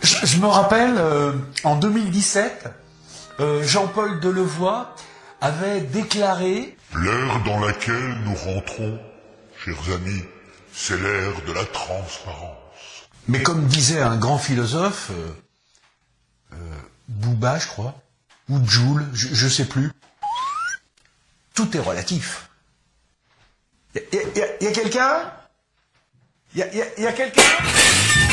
Je me rappelle, en 2017, Jean-Paul Delevoye avait déclaré L'ère dans laquelle nous rentrons, chers amis, c'est l'ère de la transparence. mais comme disait un grand philosophe, Bouba, je crois, ou Joule, je sais plus, tout est relatif. Y a quelqu'un? Y a quelqu'un?